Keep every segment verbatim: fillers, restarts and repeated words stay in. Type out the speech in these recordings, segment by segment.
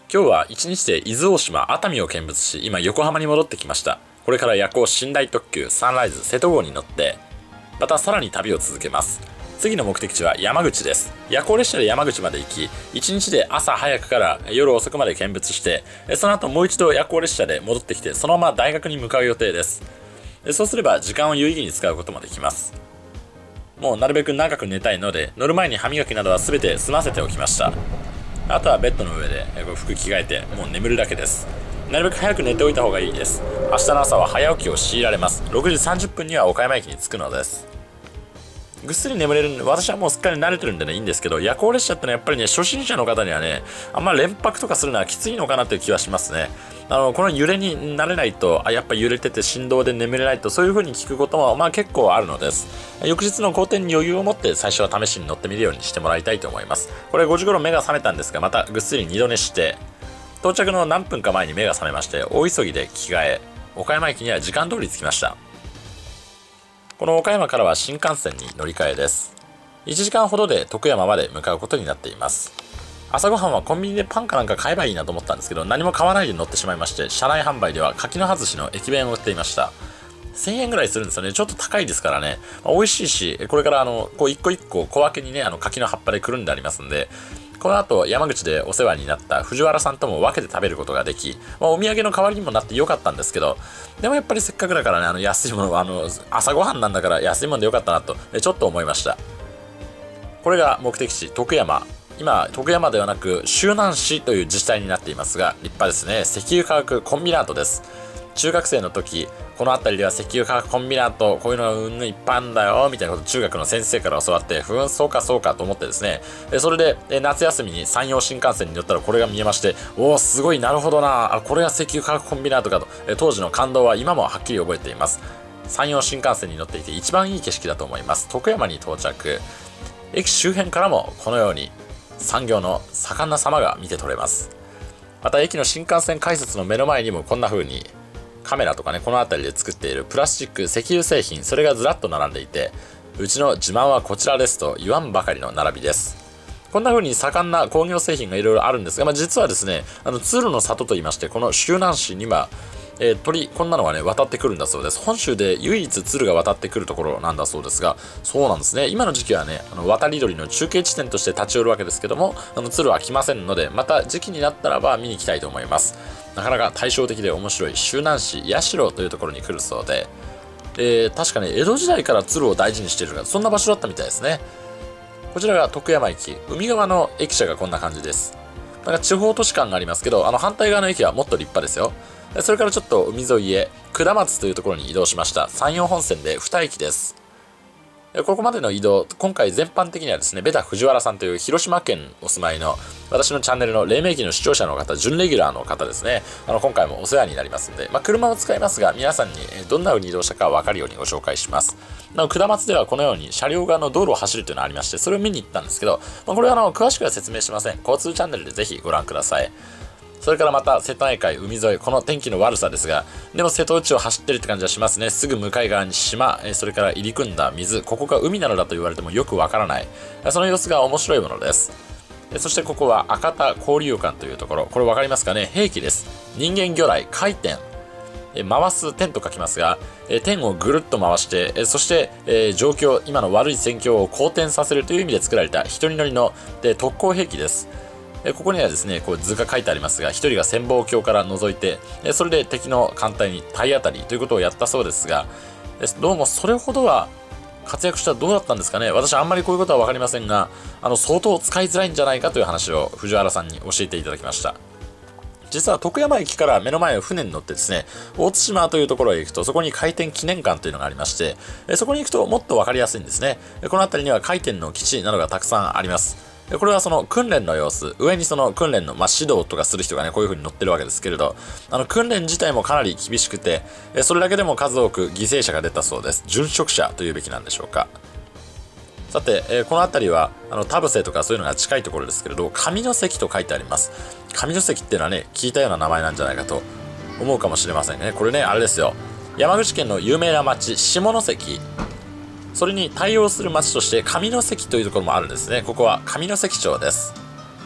今日は一日で伊豆大島、熱海を見物し、今横浜に戻ってきました。これから夜行寝台特急サンライズ瀬戸号に乗って、またさらに旅を続けます。次の目的地は山口です。夜行列車で山口まで行き、一日で朝早くから夜遅くまで見物して、その後もう一度夜行列車で戻ってきて、そのまま大学に向かう予定です。そうすれば時間を有意義に使うこともできます。もうなるべく長く寝たいので、乗る前に歯磨きなどは全て済ませておきました。あとはベッドの上で服着替えてもう眠るだけです。なるべく早く寝ておいた方がいいです。明日の朝は早起きを強いられます。ろくじさんじゅっぷんには岡山駅に着くのです。ぐっすり眠れるんで、私はもうすっかり慣れてるんでねいいんですけど、夜行列車ってのはやっぱりね、初心者の方にはねあんま連泊とかするのはきついのかなという気はしますね。あのこの揺れに慣れないと、あやっぱ揺れてて振動で眠れないと、そういう風に聞くこともまあ結構あるのです。翌日の好転に余裕を持って最初は試しに乗ってみるようにしてもらいたいと思います。これごじ頃目が覚めたんですが、またぐっすり二度寝して、到着の何分か前に目が覚めまして、大急ぎで着替え、岡山駅には時間通り着きました。この岡山からは新幹線に乗り換えです。いちじかんほどで徳山まで向かうことになっています。朝ごはんはコンビニでパンかなんか買えばいいなと思ったんですけど、何も買わないで乗ってしまいまして、車内販売では柿の外しの駅弁を売っていました。せんえんぐらいするんですよね。ちょっと高いですからね、まあ、美味しいし、これからあのこう一個一個小分けにね、あの柿の葉っぱでくるんでありますんで、この後山口でお世話になった藤原さんとも分けて食べることができ、まあ、お土産の代わりにもなってよかったんですけど、でもやっぱりせっかくだからね、あの安いものはあの朝ごはんなんだから安いものでよかったなとちょっと思いました。これが目的地徳山。今徳山ではなく周南市という自治体になっていますが、立派ですね。石油化学コンビナートです。中学生の時この辺りでは石油化学コンビナート、こういうのがうんぬいっぱいあるんだよみたいなことを中学の先生から教わって、ふーんそうかそうかと思ってですね、それで夏休みに山陽新幹線に乗ったらこれが見えまして、おおすごい、なるほどなあ、これが石油化学コンビナートかと、当時の感動は今もはっきり覚えています。山陽新幹線に乗っていて一番いい景色だと思います。徳山に到着、駅周辺からもこのように産業の盛んな様が見て取れます。また駅の新幹線改札の目の前にもこんな風にカメラとかね、この辺りで作っているプラスチック石油製品、それがずらっと並んでいて、うちの自慢はこちらですと言わんばかりの並びです。こんな風に盛んな工業製品がいろいろあるんですが、まあ、実はですね、あの鶴の里と言いまして、この周南市にはえー、鳥こんなのがね渡ってくるんだそうです。本州で唯一鶴が渡ってくるところなんだそうですが、そうなんですね。今の時期はね、あの渡り鳥の中継地点として立ち寄るわけですけども、あの鶴は来ませんので、また時期になったらば見に行きたいと思います。なかなか対照的で面白い周南市社というところに来るそうで、えー、確かに江戸時代から鶴を大事にしている、そんな場所だったみたいですね。こちらが徳山駅、海側の駅舎がこんな感じです。なんか地方都市感がありますけど、あの反対側の駅はもっと立派ですよ。それからちょっと海沿いへ下松というところに移動しました。山陽本線でに駅です。ここまでの移動、今回全般的にはですね、ベタ藤原さんという広島県お住まいの私のチャンネルの黎明期の視聴者の方、準レギュラーの方ですね。あの今回もお世話になりますんで、まあ、車を使いますが、皆さんにどんな風に移動したか分かるようにご紹介します。なお下松ではこのように車両側の道路を走るというのがありまして、それを見に行ったんですけど、まあ、これはあの詳しくは説明しません。交通チャンネルでぜひご覧ください。それからまた瀬戸内海海沿い、この天気の悪さですが、でも瀬戸内を走ってるって感じはしますね。すぐ向かい側に島、それから入り組んだ水、ここが海なのだと言われてもよくわからない、その様子が面白いものです。そしてここは赤田交流館というところ、これ分かりますかね。兵器です。人間魚雷回転、回す天と書きますが、天をぐるっと回して、そして状況、今の悪い戦況を好転させるという意味で作られた一人乗りの特攻兵器です。ここにはですね、こう図が書いてありますが、一人が潜望鏡から覗いて、それで敵の艦隊に体当たりということをやったそうですが、どうもそれほどは活躍したらどうだったんですかね。私はあんまりこういうことは分かりませんが、あの相当使いづらいんじゃないかという話を藤原さんに教えていただきました。実は徳山駅から目の前を船に乗ってですね、大津島というところへ行くと、そこに回転記念館というのがありまして、そこに行くともっと分かりやすいんですね。この辺りには回転の基地などがたくさんあります。これはその訓練の様子、上にその訓練の、まあ、指導とかする人がね、こういう風に乗ってるわけですけれど、あの訓練自体もかなり厳しくて、それだけでも数多く犠牲者が出たそうです。殉職者というべきなんでしょうか。さて、えー、この辺りはあの田臥とかそういうのが近いところですけれど、上関と書いてあります。上関っていうのはね、聞いたような名前なんじゃないかと思うかもしれませんね。これね、あれですよ、山口県の有名な町下関、それに対応する町として上関というところもあるんですね。ここは上関町です。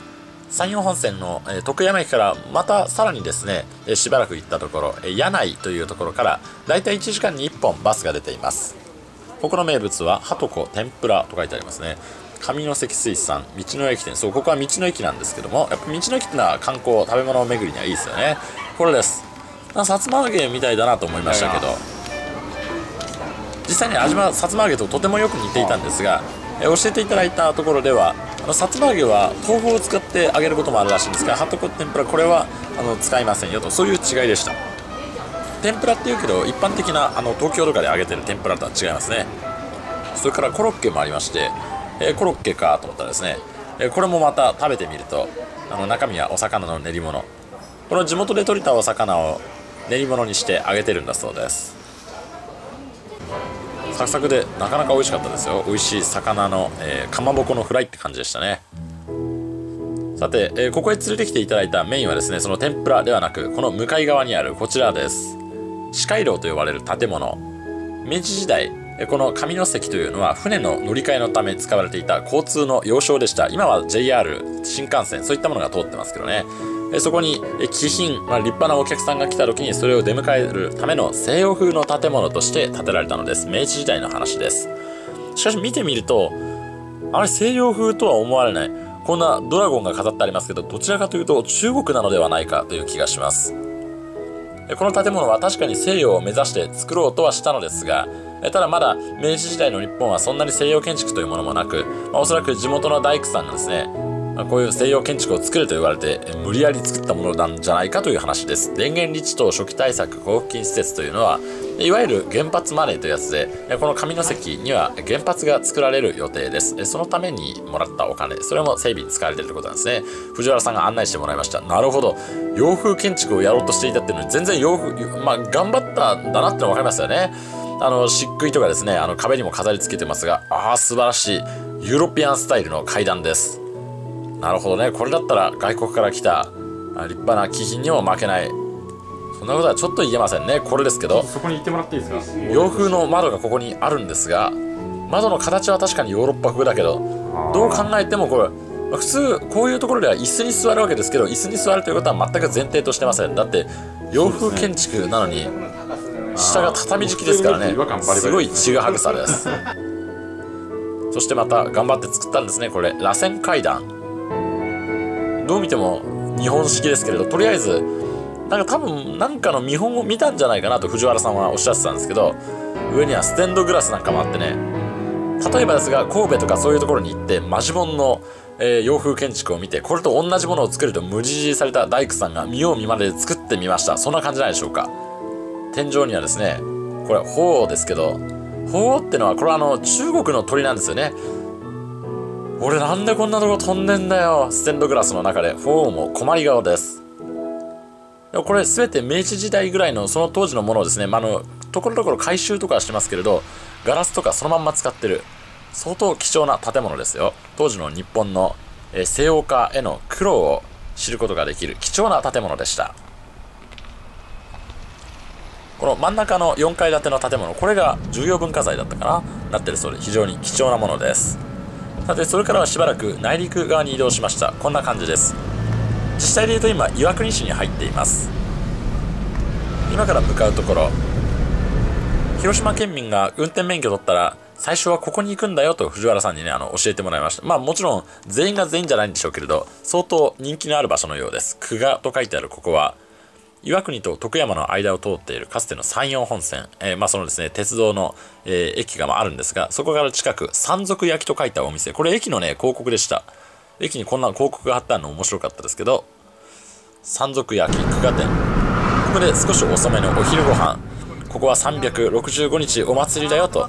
山陽本線の、えー、徳山駅からまたさらにですね、えー、しばらく行ったところ、えー、柳井というところからだいたいいちじかんにいっぽんバスが出ています。ここの名物ははとこ天ぷらと書いてありますね。上関水産道の駅店、そう、ここは道の駅なんですけども、やっぱ道の駅ってのは観光食べ物巡りにはいいですよね。これです。さつま揚げみたいだなと思いましたけど、実際に味はさつま揚げととてもよく似ていたんですが、え教えていただいたところでは、あのさつま揚げは豆腐を使って揚げることもあるらしいんですが、はとこ天ぷらこれはあの使いませんよと、そういう違いでした。天ぷらっていうけど一般的なあの東京とかで揚げてる天ぷらとは違いますね。それからコロッケもありまして、えー、コロッケかと思ったらですね、えー、これもまた食べてみると、あの中身はお魚の練り物、この地元で取れたお魚を練り物にして揚げてるんだそうです。サクサクでなかなか美味しかったですよ。美味しい魚の、えー、かまぼこのフライって感じでしたね。さて、えー、ここへ連れてきていただいたメインはですね、その天ぷらではなく、この向かい側にあるこちらです。四街道と呼ばれる建物。明治時代、この上関というのは船の乗り換えのため使われていた交通の要衝でした。今は ジェイアール 新幹線そういったものが通ってますけどね、そこに貴賓、まあ、立派なお客さんが来た時にそれを出迎えるための西洋風の建物として建てられたのです。明治時代の話です。しかし見てみるとあれ西洋風とは思われない。こんなドラゴンが飾ってありますけど、どちらかというと中国なのではないかという気がします。この建物は確かに西洋を目指して作ろうとはしたのですが、ただまだ明治時代の日本はそんなに西洋建築というものもなく、まあ、おそらく地元の大工さんがですね、まあ、こういう西洋建築を作れと言われて無理やり作ったものなんじゃないかという話です。電源立地等初期対策交付金施設というのはいわゆる原発マネーというやつで、この上関には原発が作られる予定です。そのためにもらったお金、それも整備に使われているということなんですね。藤原さんが案内してもらいました。なるほど、洋風建築をやろうとしていたっていうのに全然洋風、まあ頑張ったんだなってのが分かりますよね。あの漆喰とかですね、あの壁にも飾り付けてますが、ああ素晴らしいユーロピアンスタイルの階段です。なるほどね、これだったら外国から来た立派な貴賓にも負けない。そんなことはちょっと言えませんね。これですけど、 そこに行ってもらっていいですか。 洋風の窓がここにあるんですが、窓の形は確かにヨーロッパ風だけど、どう考えてもこれ普通こういうところでは椅子に座るわけですけど、椅子に座るということは全く前提としてません。だって洋風建築なのに下が畳敷きですからね、すごいちぐはぐさです。そしてまた頑張って作ったんですね、これ螺旋階段。どう見ても日本式ですけれど、とりあえずなんか多分なんかの見本を見たんじゃないかなと藤原さんはおっしゃってたんですけど、上にはステンドグラスなんかもあってね、例えばですが神戸とかそういうところに行ってマジモンの、えー、洋風建築を見て、これと同じものを作ると無理強いされた大工さんが見よう見まねで作ってみました。そんな感じじゃないでしょうか。天井にはですね、これ鳳凰ですけど、鳳凰ってのはこれはあの中国の鳥なんですよね。俺なんでこんなとこ飛んでんだよ。ステンドグラスの中で鳳凰も困り顔です。でもこれ全て明治時代ぐらいのその当時のものをですね、まあ、あのところどころ改修とかはしてますけれど、ガラスとかそのまんま使ってる相当貴重な建物ですよ。当時の日本の、えー、西洋化への苦労を知ることができる貴重な建物でした。この真ん中のよんかい建ての建物、これが重要文化財だったかな、なってるそうで非常に貴重なものです。さてそれからはしばらく内陸側に移動しました。こんな感じです。自治体でいうと今岩国市に入っています。今から向かうところ、広島県民が運転免許取ったら最初はここに行くんだよと藤原さんにね、あの教えてもらいました。まあもちろん全員が全員じゃないんでしょうけれど、相当人気のある場所のようです。久我と書いてあるここは岩国と徳山の間を通っているかつての山陽本線、えー、まあそのですね鉄道の、えー、駅があるんですが、そこから近く山賊焼きと書いたお店、これ駅のね広告でした。駅にこんな広告が貼ってあるの面白かったですけど、山賊焼き久我店、ここで少し遅めのお昼ご飯、ここはさんびゃくろくじゅうごにちお祭りだよと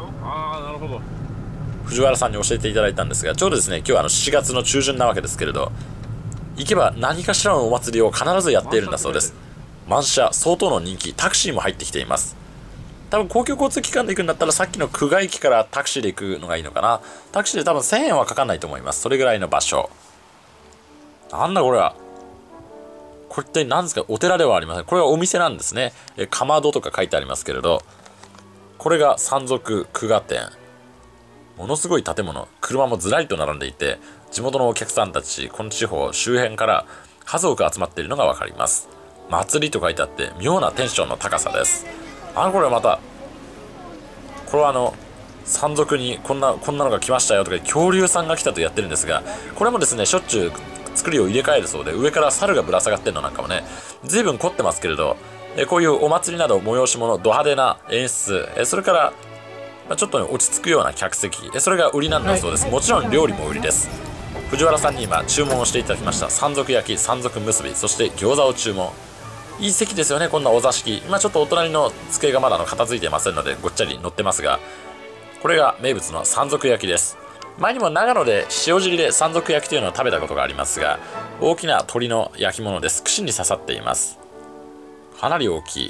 藤原さんに教えていただいたんですが、ちょうどですね今日はあのしちがつの中旬なわけですけれど、行けば何かしらのお祭りを必ずやっているんだそうです。満車、相当の人気、タクシーも入ってきています。多分公共交通機関で行くんだったらさっきの久我駅からタクシーで行くのがいいのかな。タクシーで多分せんえんはかかんないと思います。それぐらいの場所。なんだこれは。これって何ですか。お寺ではありません。これはお店なんですね。えかまどとか書いてありますけれど、これが山賊久我店。 ものすごい建物、車もずらりと並んでいて、地元のお客さんたち、この地方周辺から数多く集まっているのがわかります。祭りと書いてあって妙なテンションの高さです。あ、これまたこれはあの山賊にこんなこんなのが来ましたよとか恐竜さんが来たとやってるんですが、これもですねしょっちゅう作りを入れ替えるそうで、上から猿がぶら下がってるのなんかもね随分凝ってますけれど、えこういうお祭りなど催し物、ド派手な演出、えそれからまあ、ちょっと、ね、落ち着くような客席、えそれが売りなんだそうです。もちろん料理も売りです。藤原さんに今注文をしていただきました山賊焼き、山賊結び、そして餃子を注文。いい席ですよね、こんなお座敷。今ちょっとお隣の机がまだの片付いてませんのでごっちゃり乗ってますが、これが名物の山賊焼きです。前にも長野で塩尻で山賊焼きというのを食べたことがありますが、大きな鶏の焼き物です。串に刺さっています。かなり大きい。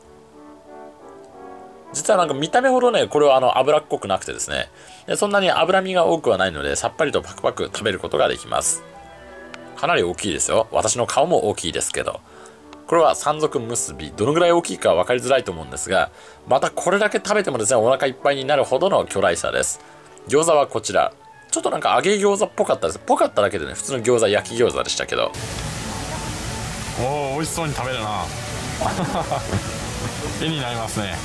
実はなんか見た目ほどね、これはあの脂っこくなくてですね、でそんなに脂身が多くはないので、さっぱりとパクパク食べることができます。かなり大きいですよ。私の顔も大きいですけど。これは山賊結び。どのぐらい大きいか分かりづらいと思うんですが、またこれだけ食べてもですね、お腹いっぱいになるほどの巨大さです。餃子はこちら。ちょっとなんか揚げ餃子っぽかったです。ぽかっただけでね、普通の餃子、焼き餃子でしたけど。 おお、美味しそうに食べるな。絵になりますね。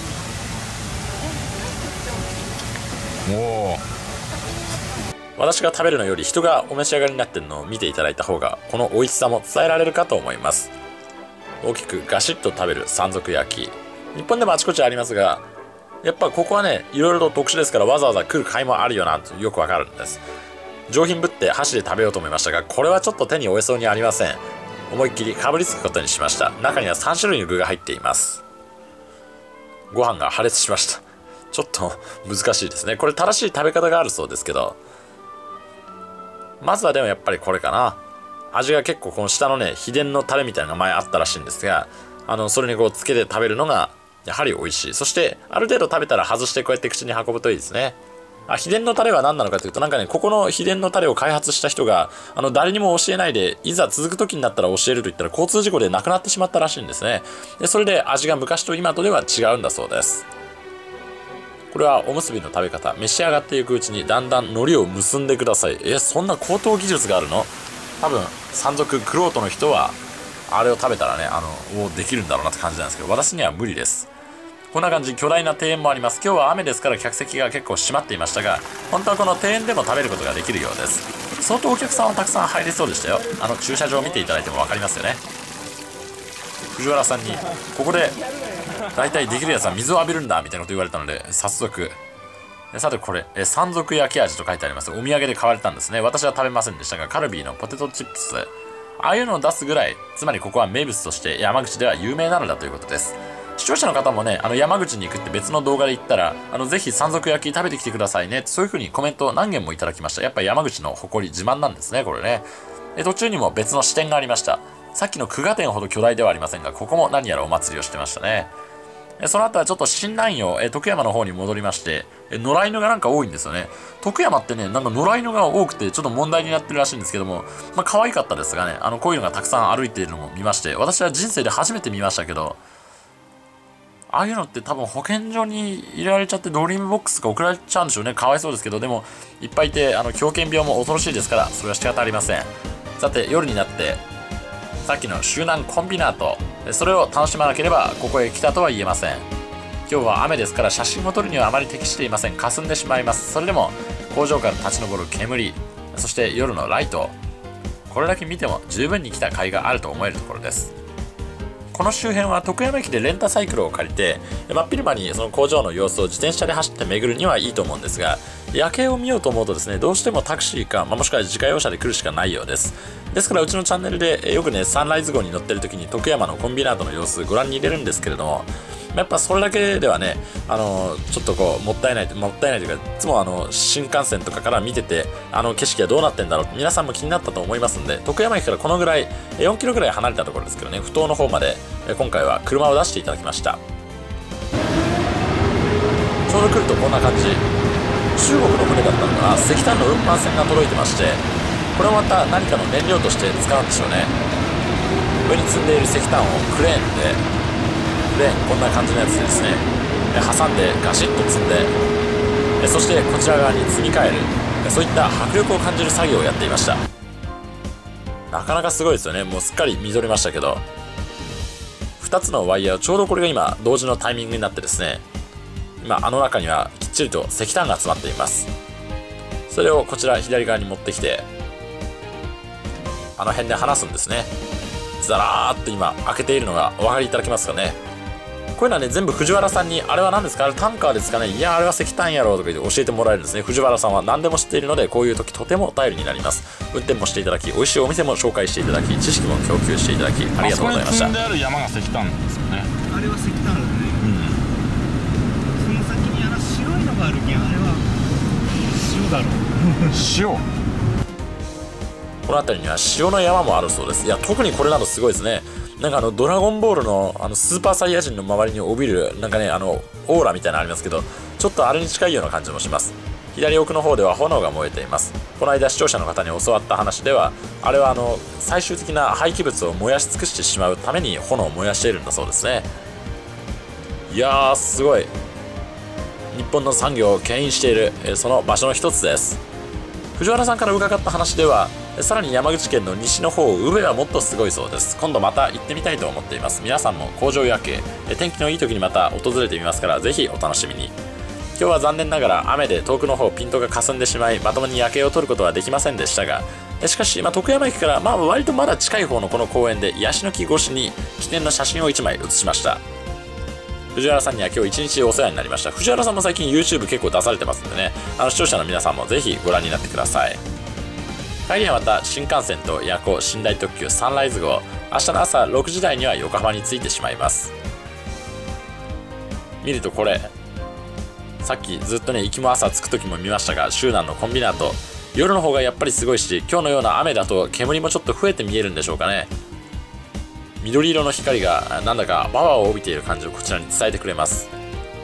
おお。 私が食べるのより人がお召し上がりになってるのを見ていただいた方が、この美味しさも伝えられるかと思います。大きくガシッと食べる山賊焼き。日本でもあちこちありますが、やっぱここはね、いろいろと特殊ですから、わざわざ来る甲斐もあるよなとよくわかるんです。上品ぶって箸で食べようと思いましたが、これはちょっと手に負えそうにありません。思いっきりかぶりつくことにしました。中にはさん種類の具が入っています。ご飯が破裂しました。ちょっと難しいですね。これ正しい食べ方があるそうですけど、まずはでもやっぱりこれかな。味が結構この下のね、秘伝のタレみたいなのが前あったらしいんですが、あのそれにこうつけて食べるのがやはり美味しい。そしてある程度食べたら外してこうやって口に運ぶといいですね。あ、秘伝のタレは何なのかというと、なんかね、ここの秘伝のタレを開発した人があの誰にも教えないで、いざ続く時になったら教えると言ったら交通事故で亡くなってしまったらしいんですね。でそれで味が昔と今とでは違うんだそうです。これはおむすびの食べ方。召し上がっていくうちにだんだん海苔を結んでください。え、そんな高等技術があるの？多分山賊クロートの人はあれを食べたらね、あのできるんだろうなって感じなんですけど、私には無理です。こんな感じ、巨大な庭園もあります。今日は雨ですから客席が結構閉まっていましたが、本当はこの庭園でも食べることができるようです。相当お客さんはたくさん入れそうでしたよ。あの駐車場を見ていただいても分かりますよね。藤原さんにここで大体できるやつは水を浴びるんだみたいなこと言われたので、早速。さてこれ、え山賊焼き味と書いてあります。お土産で買われたんですね。私は食べませんでしたが、カルビーのポテトチップス、ああいうのを出すぐらい、つまりここは名物として山口では有名なのだということです。視聴者の方もね、あの山口に行くって別の動画で言ったら、あのぜひ山賊焼き食べてきてくださいね、そういう風にコメント何件もいただきました。やっぱり山口の誇り自慢なんですね、これね。で途中にも別の支店がありました。さっきの久我店ほど巨大ではありませんが、ここも何やらお祭りをしてましたね。その後はちょっと新南陽、え徳山の方に戻りまして、え野良犬がなんか多いんですよね。徳山ってね、なんか野良犬が多くてちょっと問題になってるらしいんですけども、まあ可愛かったですがね、あのこういうのがたくさん歩いているのも見まして、私は人生で初めて見ましたけど、ああいうのって多分保健所に入れられちゃってドリームボックスが送られちゃうんでしょうね。かわいそうですけど、でもいっぱいいて、あの狂犬病も恐ろしいですから、それは仕方ありません。さて夜になってさっきの周南コンビナート、それを楽しまなければここへ来たとは言えません。今日は雨ですから写真を撮るにはあまり適していません。霞んでしまいます。それでも工場から立ち上る煙、そして夜のライト、これだけ見ても十分に来た甲斐があると思えるところです。この周辺は徳山駅でレンタサイクルを借りて、真っ昼間にその工場の様子を自転車で走って巡るにはいいと思うんですが、夜景を見ようと思うとですね、どうしてもタクシーか、まあ、もしくは自家用車で来るしかないようです。ですからうちのチャンネルでよくね、サンライズ号に乗ってる時に徳山のコンビナートの様子ご覧に入れるんですけれども、やっぱそれだけではね、あのちょっとこうもったいないもったいないというか、いつもあの新幹線とかから見てて、あの景色はどうなってんだろうって皆さんも気になったと思いますんで、徳山駅からこのぐらいよんキロぐらい離れたところですけどね、埠頭の方まで今回は車を出していただきました。ちょうど来るとこんな感じ、中国の船だったのかな、石炭の運搬船が届いてまして、これはまた何かの燃料として使うんでしょうね。上に積んでいる石炭をクレーンでクレーンこんな感じのやつでですね、挟んでガシッと積んでえそしてこちら側に積み替える、そういった迫力を感じる作業をやっていました。なかなかすごいですよね。もうすっかり見とれましたけど、ふたつのワイヤー、ちょうどこれが今同時のタイミングになってですね、今あの中にはきっちりと石炭が詰まっています。それをこちら左側に持ってきて、あの辺で離すんですね。ザラーっと今開けているのがお分かりいただけますかね。こういうのはね、全部藤原さんに、あれは何ですか、あれタンカーですかね、いやあれは石炭やろうとか言って教えてもらえるんですね。藤原さんは何でも知っているので、こういう時とても頼りになります。運転もしていただき、美味しいお店も紹介していただき、知識も供給していただき、ありがとうございました。 あそこに積んである山が石炭ですよね。 あれは石炭だね。うん。その先にあの白いのがあるけん、あれは塩だろう。 塩。 この辺りには塩の山もあるそうです。いや、特にこれなどすごいですね。なんかあのドラゴンボールのあのスーパーサイヤ人の周りに帯びるなんかね、あのオーラみたいなのありますけど、ちょっとあれに近いような感じもします。左奥の方では炎が燃えています。この間視聴者の方に教わった話では、あれはあの最終的な廃棄物を燃やし尽くしてしまうために炎を燃やしているんだそうですね。いやーすごい、日本の産業を牽引している、えその場所の一つです。藤原さんから伺った話では、さらに山口県の西の方、宇部はもっとすごいそうです。今度また行ってみたいと思っています。皆さんも工場夜景、天気のいい時にまた訪れてみますから、ぜひお楽しみに。今日は残念ながら雨で遠くの方ピントが霞んでしまい、まともに夜景を撮ることはできませんでしたが、しかし、まあ、徳山駅から、まあ、割とまだ近い方のこの公園でヤシの木越しに記念の写真をいちまい写しました。藤原さんには今日一日お世話になりました。藤原さんも最近 YouTube 結構出されてますんでね、あの視聴者の皆さんもぜひご覧になってください。帰りはまた新幹線と夜行寝台特急サンライズ号、明日の朝ろくじ台には横浜に着いてしまいます。見るとこれ、さっきずっとね行きも朝着く時も見ましたが、周南のコンビナート、夜の方がやっぱりすごいし、今日のような雨だと煙もちょっと増えて見えるんでしょうかね。緑色の光がなんだかパワーを帯びている感じをこちらに伝えてくれます。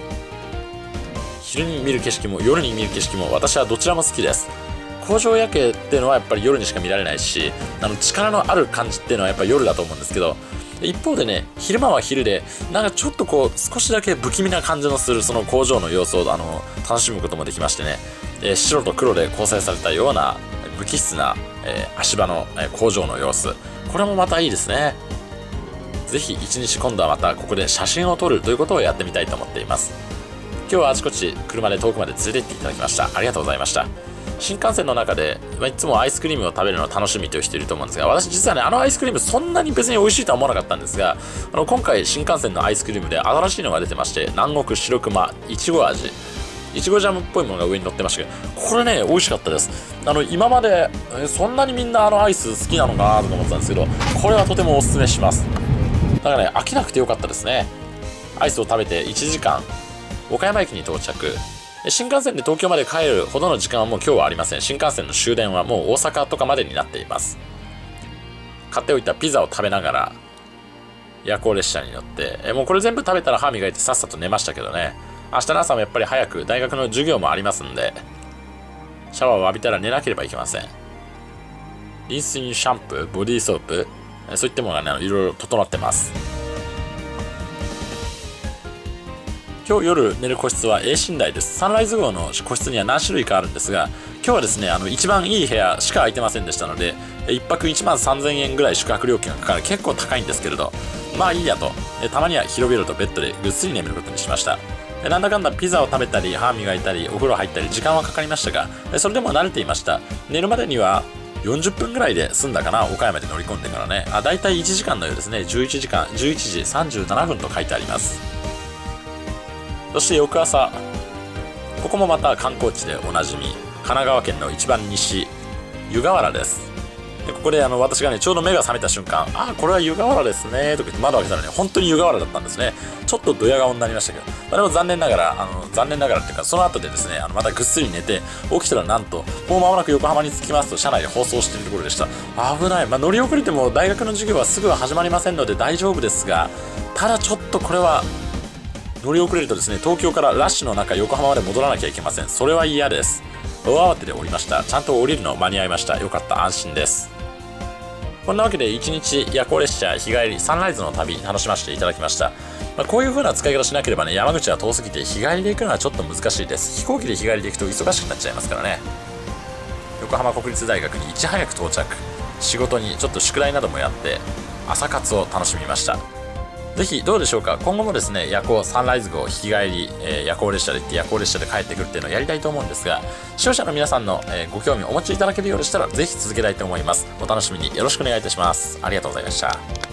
昼に見る景色も夜に見る景色も私はどちらも好きです。工場夜景っていうのはやっぱり夜にしか見られないし、あの力のある感じっていうのはやっぱり夜だと思うんですけど、一方でね、昼間は昼でなんかちょっとこう少しだけ不気味な感じのするその工場の様子をあの楽しむこともできましてね、えー、白と黒で構成されたような無機質な、えー、足場の、えー、工場の様子、これもまたいいですね。ぜひ一日今度はまたここで写真を撮るということをやってみたいと思っています。今日はあちこち車で遠くまで連れて行っていただきました。ありがとうございました。新幹線の中で、まあ、いつもアイスクリームを食べるのを楽しみという人いると思うんですが、私実はね、あのアイスクリームそんなに別に美味しいとは思わなかったんですが、あの今回新幹線のアイスクリームで新しいのが出てまして、南国白熊いちご味、いちごジャムっぽいものが上に乗ってましたけど、これね美味しかったです。あの今までえそんなにみんなあのアイス好きなのかなとか思ってたんですけど、これはとてもおすすめします。だからね、飽きなくてよかったですね。アイスを食べていちじかん、岡山駅に到着。新幹線で東京まで帰るほどの時間はもう今日はありません。新幹線の終電はもう大阪とかまでになっています。買っておいたピザを食べながら夜行列車に乗って、えもうこれ全部食べたら歯磨いてさっさと寝ましたけどね、明日の朝もやっぱり早く大学の授業もありますんで、シャワーを浴びたら寝なければいけません。リンスインシャンプー、ボディーソープ、そういったものがねいろいろ整ってます。今日夜寝る個室は A 寝台です。サンライズ号の個室には何種類かあるんですが、今日はですね、あの一番いい部屋しか空いてませんでしたので、いっぱくいちまんさんぜんえんぐらい宿泊料金がかかる、結構高いんですけれど、まあいいやと、たまには広々とベッドでぐっすり眠ることにしました。なんだかんだピザを食べたり歯磨いたりお風呂入ったり時間はかかりましたが、それでも慣れていました。寝るまでにはよんじゅっぷんぐらいで済んだかな、岡山で乗り込んでからね。あ、だいたいいちじかんのようですね。じゅういちじかん、じゅういちじさんじゅうななふんと書いてあります。そして翌朝、ここもまた観光地でおなじみ、神奈川県の一番西、湯河原です。でここであの私がねちょうど目が覚めた瞬間、ああこれは湯河原ですねとか言って窓を開けたらね、本当に湯河原だったんですね。ちょっとドヤ顔になりましたけど、まあ、でも残念ながらあの残念ながらっていうか、その後でですね、あのまたぐっすり寝て起きたらなんともう間もなく横浜に着きますと車内で放送しているところでした。危ない。まあ、乗り遅れても大学の授業はすぐは始まりませんので大丈夫ですが、ただちょっとこれは乗り遅れるとですね、東京からラッシュの中横浜まで戻らなきゃいけません。それは嫌です。大慌てで降りました。ちゃんと降りるの間に合いました。よかった、安心です。 こんなわけでいちにち夜行列車日帰りサンライズの旅楽しませていただきました。まあ、こういう風な使い方しなければね、山口は遠すぎて日帰りで行くのはちょっと難しいです。飛行機で日帰りで行くと忙しくなっちゃいますからね。横浜国立大学にいち早く到着、仕事にちょっと宿題などもやって朝活を楽しみました。ぜひどうでしょうか。今後もですね、夜行サンライズ号日帰り、えー、夜行列車で行って夜行列車で帰ってくるっていうのをやりたいと思うんですが、視聴者の皆さんの、えー、ご興味をお持ちいただけるようでしたらぜひ続けたいと思います。お楽しみによろしくお願いいたします。ありがとうございました。